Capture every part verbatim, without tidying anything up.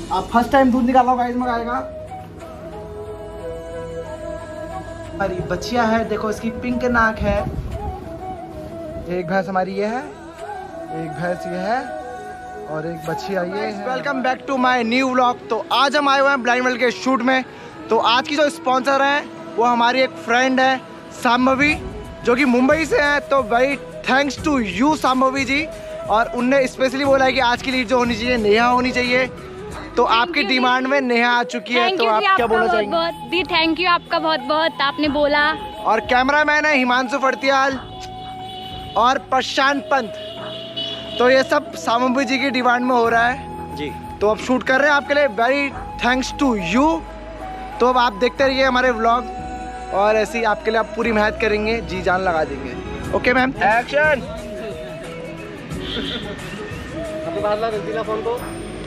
आप first time दूध निकाला होगा गाइस मंगाएगा। हमारी बच्चिया है, देखो इसकी पिंक नाक है। एक भैंस हमारी ये है, एक भैंस ये है और एक बच्चिया ये है। Welcome back to my new vlog. तो आज हम आए हुए हैं ब्लाइंड वर्ल्ड के शूट में। तो आज की जो स्पॉन्सर है वो हमारी एक फ्रेंड है शांभवी, जो कि मुंबई से है। तो भाई thanks to you Shambhavi ji. और उनने स्पेशली बोला है कि आज की लीड जो होनी चाहिए नेहा होनी चाहिए। तो आपकी डिमांड में नेहा आ चुकी है, तो आप क्या बोलना चाहेंगे? बहुत दी थैंक यू आपका बहुत बहुत, आपने बोला। और कैमरामैन है हिमांशु फड़तियाल और प्रशांत पंत। तो ये सब शांभवी जी की डिमांड में हो रहा है जी। तो अब शूट कर रहे हैं आपके लिए, वेरी थैंक्स टू यू। तो अब आप देखते रहिए हमारे व्लॉग और ऐसे ही आपके लिए आप पूरी मेहनत करेंगे, जी जान लगा देंगे। Okay ma'am, action. अपने पास ला रसीला फोन को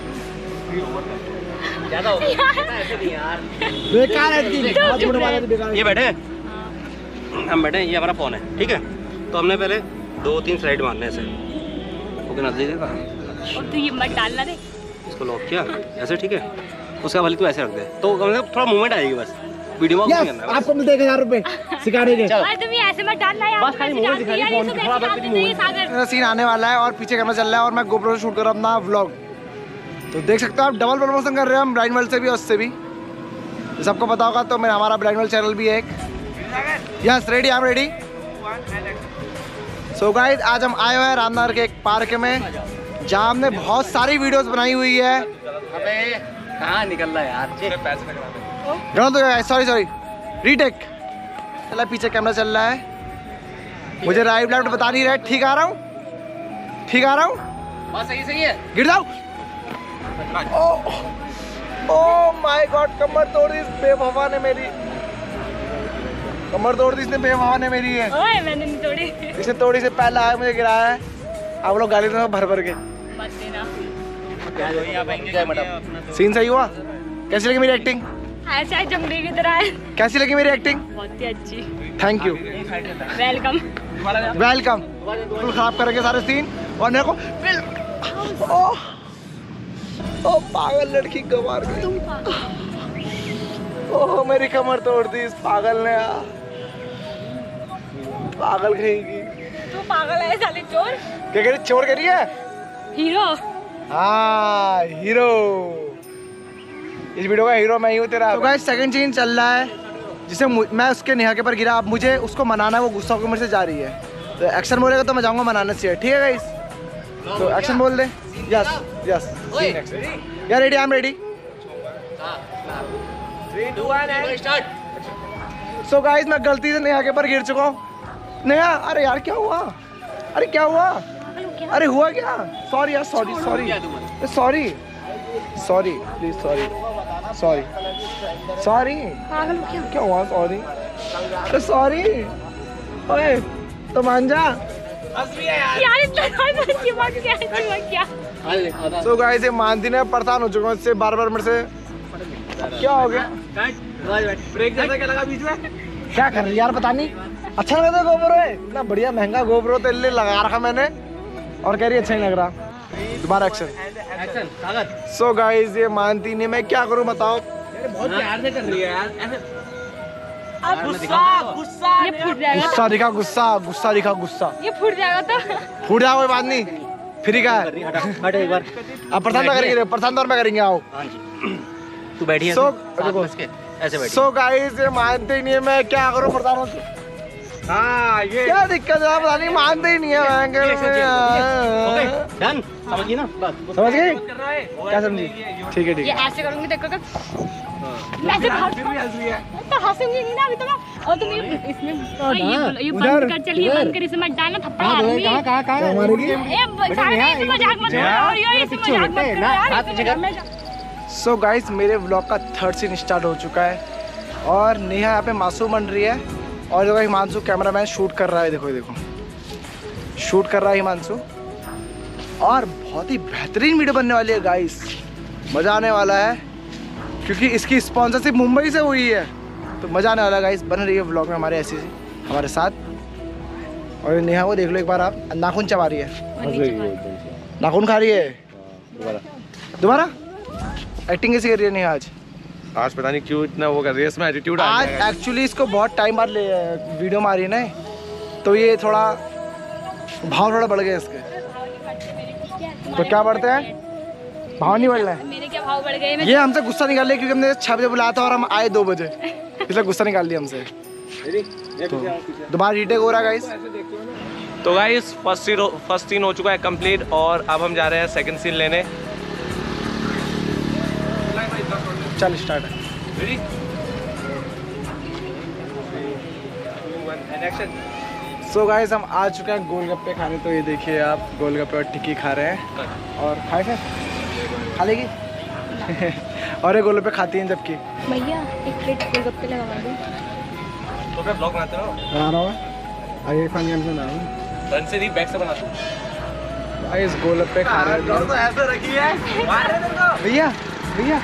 ज्यादा हो ऐसे नहीं यार, बेकार है इतनी बहुत छोटे वाले बेकार। ये बैठे हम बैठे, ये हमारा फोन है ठीक है। तो हमने पहले दो तीन स्लाइड मारने ऐसे, ओके ना दीजिएगा। और तू ये मत डालना रे, इसको लॉक किया ऐसे ठीक है। उसका वाली तू ऐसे रख दे तो थोड़ा मूवमेंट आएगी बस वीडियो में। yes, आपको मिलते हैं हजार रुपए सिखाने के। और तुम ये ऐसे मत डालना यार, बस खाली मूवमेंट दिखाई फोन की, थोड़ा बहुत सागर सीन आने वाला है और पीछे कैमरा चल रहा है और मैं गोप्रो से शूट कर रहा हूं अपना व्लॉग। तो देख सकते हो आप, डबल प्रमोशन कर रहे हैं हम ब्लाइंड वर्ल्ड से भी और उससे भी। तो सबको पता होगा तो मेरा हमारा ब्लाइंड वर्ल्ड चैनल भी है एक। Yes ready, I am ready. So guys आज हम आए हुए हैं रामनगर के एक पार्क में, जहाँ हमने बहुत सारी वीडियोस बनाई हुई है। अबे कहाँ निकल रहा है यार, गलत हो गया, सॉरी सॉरी, रीटेक। चला पीछे कैमरा चल रहा है, मुझे राइट लेफ्ट बता नहीं रहा है। ठीक आ रहा हूँ, ठीक आ रहा हूँ, बस सही सही है। गिर जाओ। ओह माय गॉड, कमर तोड़ दी बेवफा ने मेरी, कमर तोड़ दी इसने बेवफा ने मेरी है। ओए मैंने नहीं तोड़ी, इसने तोड़ी से पहले आया मुझे गिराया है। आप लोग गाली दो भर भर के। मत देना। सीन सही हुआ? कैसी लगी मेरी एक्टिंग? ऐसा जंगली की तरह है। कैसी लगी मेरी एक्टिंग? बहुत ही अच्छी। Thank you, welcome welcome. बिल्कुल खराब करेंगे सारे सीन और मेरे को ओह ओह पागल लड़की गवार गई। ओह मेरी कमर तोड़ दी इस पागल ने यार, पागल कहेगी। तू पागल है साले चोर। क्या कह रही, चोर कह रही है? हीरो। हाँ हीरो, इस वीडियो का हीरो मैं ही हूँ तेरा। तो गाइस सेकंड सीन चल रहा है जिसे मैं उसके नेहा के पर गिरा। अब मुझे उसको मनाना है, वो गुस्सा होकर मेरे से जा रही है। तो एक्शन बोलेगा तो मैं जाऊँगा मनाने से, ठीक है गाइस? तो एक्शन बोल दे। यस यस यार, ready, I am ready. So guys मैं गलती से नेहा के पर गिर चुका हूँ। नेहा, अरे यार क्या हुआ? अरे क्या हुआ? अरे हुआ क्या? सॉरी यार, sorry sorry sorry sorry please, sorry sorry sorry. क्या हुआ? Sorry sorry. ओए तो मान जा यार, इतना क्या? सो गाइस ये मानती नहीं, परेशान हो चुका हूँ इससे बार बार मेरे से। क्या हो गया? ब्रेक जैसा क्या लगा बीच में? क्या कर रही यार, पता नहीं। अच्छा लगा था गोप्रो है, इतना बढ़िया महंगा गोप्रो तेरे लिए लगा रखा मैंने और कह रही अच्छा नहीं लग रहा। दोबारा एक्शन। सो गाइस ये मानती नहीं, मैं क्या करूँ बताओ? बहुत प्यार से कर रही है यार ऐसे। गुस्सा गुस्सा ये फूट जाएगा। गुस्सा दिखा, गुस्सा गुस्सा दिखा, गुस्सा ये फूट जाएगा तो फूट जाओ, कोई बात नहीं, फ्री का है। हट एक बार, अब प्रशांत में करेंगे, प्रशांत और मैं करेंगे। आओ तू बैठी सो ऐसे बैठी। सो गाइस ये मानते ही नहीं है, मैं क्या करूँ प्रधानों से? हाँ ये क्या दिक्कत है, पता नहीं, मानते ही नहीं है। डन, समझ गई ना बात? समझ गई? क्या समझी? ठीक है ठीक ये है। ऐसे करूंगी, देखो कब ऐसे तो हंसूंगी नहीं ना अभी तो मैं। और तुम ये इसमें ये ये बंद कर, चलिए बंद कर, इसे मत डालना, थप्पड़ मारूंगी। कहां कहां कहां मारेगी? ये सारे इसे मजाक मत करो और ये इसे मजाक मत करो यार, हाथ पीछे कर। सो गाइस मेरे व्लॉग का थर्ड सीन स्टार्ट हो चुका है और नेहा यहाँ पे मासूम बन रही है और जो हिमांशु कैमरामैन शूट कर रहा है। देखो देखो शूट कर रहा है हिमांशु और बहुत ही बेहतरीन वीडियो बनने वाली है गाइस, मज़ा आने वाला है क्योंकि इसकी स्पॉन्सरशिप मुंबई से हुई है। तो मज़ा आने वाला है गाइस, बन रही है व्लॉग में हमारे ऐसे हमारे साथ। और नेहा को देख लो एक बार, आप नाखून चबा रही है, नाखून खा रही है। दोबारा एक्टिंग कैसी कर रही है नहीं आज? आज पता नहीं क्यों इतना वो कर रही है, इसमें एटीट्यूड आ आज एक्चुअली इसको बहुत टाइम बाद ले वीडियो मारी है ना, तो ये थोड़ा भाव थोड़ा बढ़ गया इसके। तो क्या बढ़ते हैं? भाव नहीं बढ़ रहे हैं। मेरे क्या भाव बढ़ गए? ये हमसे गुस्सा निकाल लिया क्योंकि हमने छह बजे बुलाया था और हम आए दो बजे, इसलिए गुस्सा निकाल लिया हमसे। तो दोबारा रीटेक हो रहा है गाइस। तो guys first scene first scene हो चुका है कंप्लीट और अब हम जा रहे हैं सेकंड सीन लेने। चल स्टार्ट है। सो गाइस हम आ चुके हैं गोलगप्पे खाने। तो ये देखिए आप गोलगप्पे और टिक्की खा रहे हैं और खाए थे खा लेगी और ये गोलगप्पे खाती हैं जबकि। भैया एक प्लेट गोलगप्पे लगा दो। तो क्या ब्लॉग बनाते हो? बना रहा हूँ आइए खाने हम से ना फ्रंट से नहीं बैक से बनाते हो। भाई इस गोलगप्पे खा रहे हैं तो ऐसे रखी है भैया भैया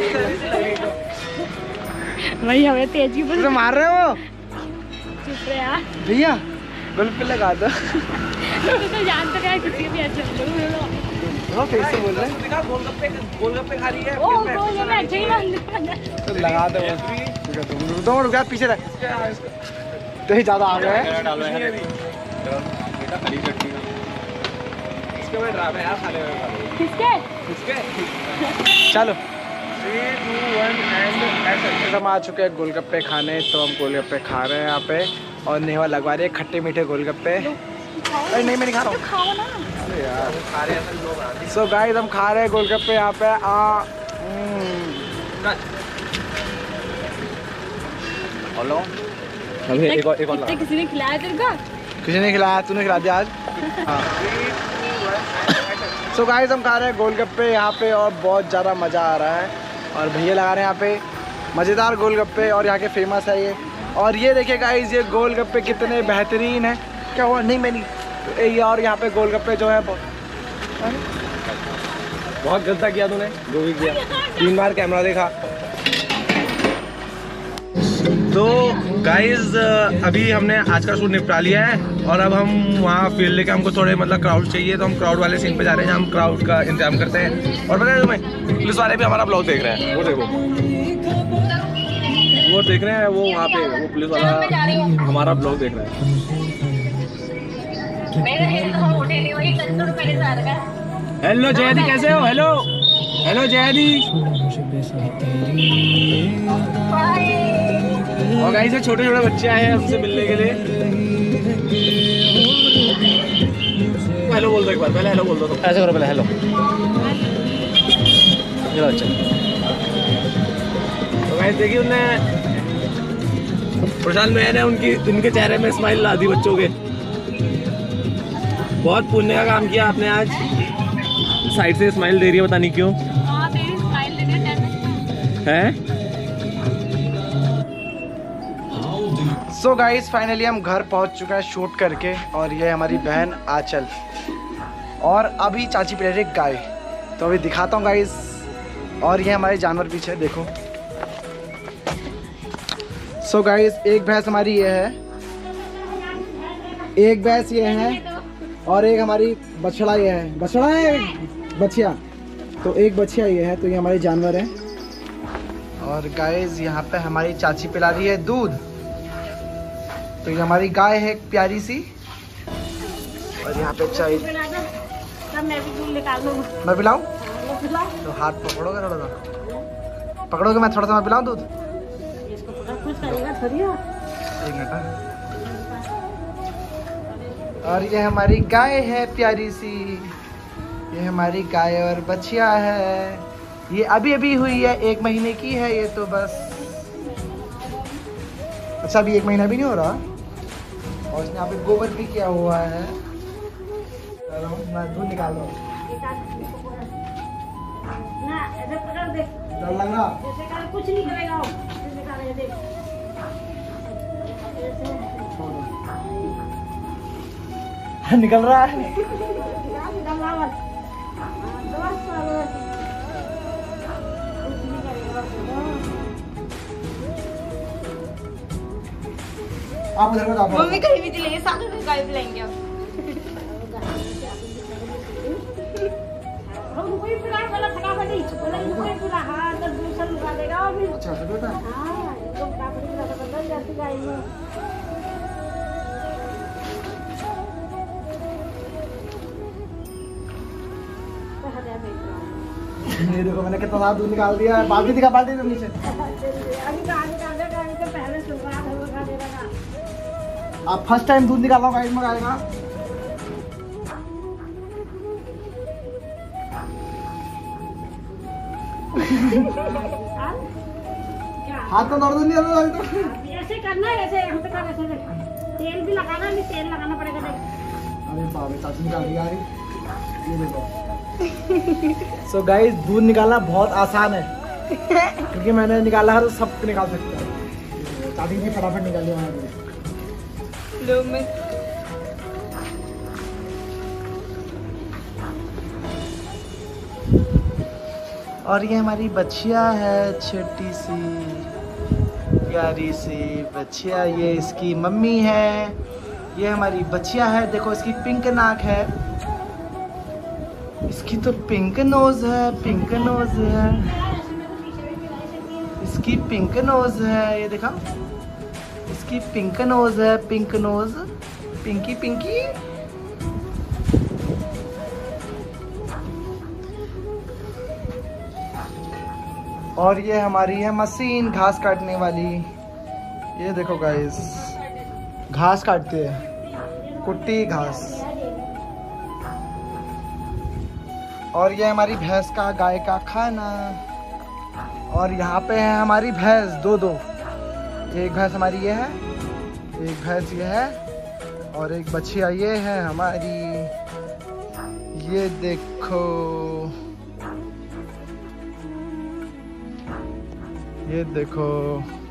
भैया हमें तेज की तो मार रहे हो चुप रहे यार भैया गोलगप्पे लगा दो। तो तो जानते क्या किसी भी अच्छा वो फिर से बोल रहे हैं गोलगप्पे गोलगप्पे खा रही है। ओ वो मैं अच्छा ही मान तो लगा दो दो रुपया पीछे रख तो ही ज़्यादा आ गया है। चलो हम आ चुके हैं गोलगप्पे खाने। तो हम गोलगप्पे खा रहे हैं यहाँ पे और नेवा लगवा रही है खट्टे मीठे गोलगप्पे। अरे नहीं मैं नहीं खा रहा हूँ। अरे यार सो गाइस हम खा रहे हैं गोलगप्पे यहाँ पे। आ हेलो अभी एक और एक और इतने किसी ने खिलाया तेरे को? किसी ने खिलाया? तूने खिला दिया आज? हाँ सो गाइस हम खा रहे हैं गोलगप्पे यहाँ पे और बहुत ज़्यादा मज़ा आ रहा है और भैया लगा रहे हैं यहाँ पे मज़ेदार गोलगप्पे और यहाँ के फेमस है ये। और ये देखिए गाइस ये गोलगप्पे कितने बेहतरीन है। क्या हुआ? नहीं मैं नहीं ये और यहाँ पे गोलगप्पे जो है बहुत बहुत गलता किया तूने जो भी किया। तीन बार कैमरा देखा। तो गाइज अभी हमने आज का शूट निपटा लिया है और अब हम वहाँ फील्ड लेके हमको थोड़े मतलब क्राउड चाहिए तो हम क्राउड वाले सीन पे जा रहे हैं जहाँ हम क्राउड का इंतजाम करते हैं। और पता है तुम्हें पुलिस वाले भी हमारा ब्लॉग देख रहे हैं। वो देखो वो देख रहे हैं वो वहाँ पे वो पुलिस वाला हमारा ब्लॉग देख रहा है। हेलो जयदी कैसे हो? Hello hello Jaydi. और गाइस ये छोटे छोटे बच्चे आए हैं हमसे मिलने के लिए। हेलो बोल दो एक बार। पहले हेलो बोल दो। तो ऐसे करो पहले हेलो। चलो अच्छा। तो गाइस देखिए उनने प्रशांत मैंने उनकी उनके चेहरे में स्माइल ला दी बच्चों के। बहुत पुण्य का काम किया आपने आज। साइड से स्माइल दे रही है पता नहीं क्यों। हाँ तेरी स्माइल दे रही है। सो गाइस फाइनली हम घर पहुंच चुके हैं शूट करके और ये हमारी बहन आंचल और अभी चाची पिला रही गाय। तो अभी दिखाता हूँ गाइस। और ये हमारे जानवर पीछे देखो। सो गाइस एक भैंस हमारी ये है, एक भैंस ये है और एक हमारी बछड़ा ये है। बछड़ा है बछिया। तो एक बछिया ये है। तो ये हमारे जानवर हैं। और गाइस यहाँ पे हमारी चाची पिला रही है दूध। तो ये हमारी गाय है एक प्यारी सी। और यहाँ पे चाय मैं पिलाऊं? तो हाथ पकड़ोगे थोड़ा सा? पकड़ोगे मैं थोड़ा सा मैं पिलाऊं दूध? एक मिनट। और ये हमारी गाय है प्यारी सी। ये हमारी गाय और बछिया है। ये अभी अभी हुई है, एक महीने की है ये तो बस। अच्छा अभी एक महीना भी नहीं हो रहा। और इसने यहाँ पे गोबर भी किया हुआ है। मैं दूध निकाल रहा हूँ। डर लग रहा? कुछ नहीं करेगा। निकल रहा है। आप उधर में जाओ। मम्मी कहीं भी चलेंगे साथ में गाय बुलाएंगे अब। हम कोई फिलहाल वाला थका बड़ी बोला कोई फिलहाल ये देखो मैंने कितना सारा दूध निकाल दिया है। बाल्टी दिखा, बाल्टी तो नीचे। आप फर्स्ट टाइम दूध निकाल रहा हूँ गाइस में आएगा। हाथ तो दर्द नहीं होता ऐसे करना है, ऐसे हम पे कर ऐसे तेल भी लगाना, नहीं तेल लगाना पड़ेगा देख। अरे बाप रे, चाची निकाल दिया यार ये देखो। सो गाइस दूध निकालना बहुत आसान है क्योंकि मैंने निकाला है तो सब निकाल सकते हैं। चाची भी फटाफट निकाल दिया मैंने। और ये हमारी बच्चिया है, छोटी सी प्यारी सी बच्चिया। ये इसकी मम्मी है, ये हमारी बच्चिया है। देखो इसकी पिंक नाक है, इसकी तो पिंक नोज है, पिंक नोज है, इसकी पिंक नोज है। ये देखा, इसकी पिंक नोज है, पिंक नोज, पिंकी पिंकी। और ये हमारी है मशीन घास काटने वाली। ये देखो गाइस, घास काटती है, कुट्टी घास। और ये हमारी भैंस का, गाय का खाना। और यहाँ पे है हमारी भैंस, दो दो। एक भैंस हमारी ये है, एक भैंस ये है, और एक बच्चिया ये है हमारी। ये देखो, ये देखो।